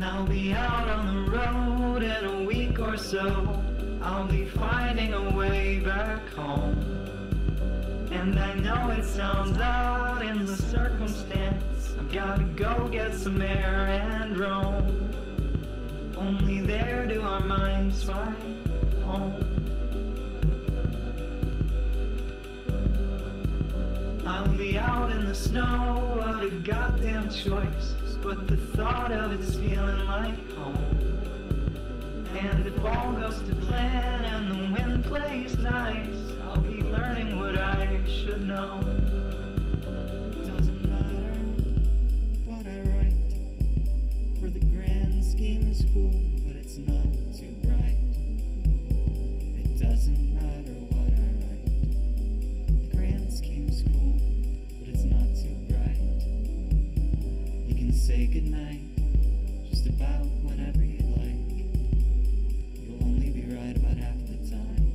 I'll be out on the road in a week or so. I'll be finding a way back home. And I know it sounds odd in the circumstance. I've gotta go get some air and roam. Only there do our minds find home. I'll be out in the snow, what a goddamn choice. But the thought of it's feeling like home. And if all goes to plan and the wind plays nice, I'll be learning what I should know. Doesn't matter what I write, for the grand scheme is cool, but it's not too bright. It doesn't matter what I write, the grand scheme's cool, but it's not too bright. You can say goodnight just about whenever you like. You'll only be right about half the time.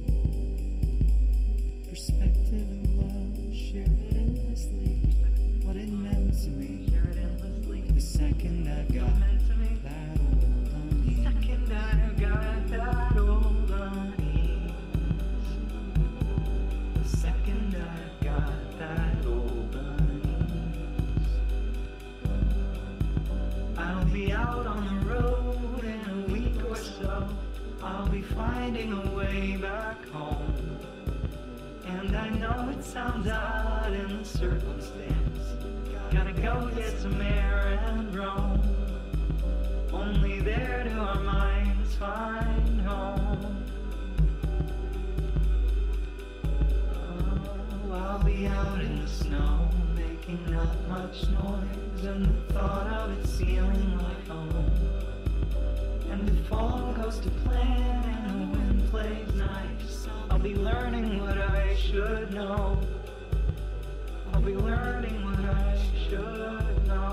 Perspective and love, share it endlessly. What it meant to me, share it endlessly. The second I got that old unease. Second I got that old unease. The second I got that old unease. I'll be out on the road in a week or so. I'll be finding a way back home. And I know it sounds odd in the circumstance. Gotta go get some air and roam. Only there do our minds find home. Oh, I'll be out in the snow, making not much noise, and the thought of it feeling like home. And if all goes to plan and the wind plays nice, I'll be learning what I should know. I'll be learning what I should know.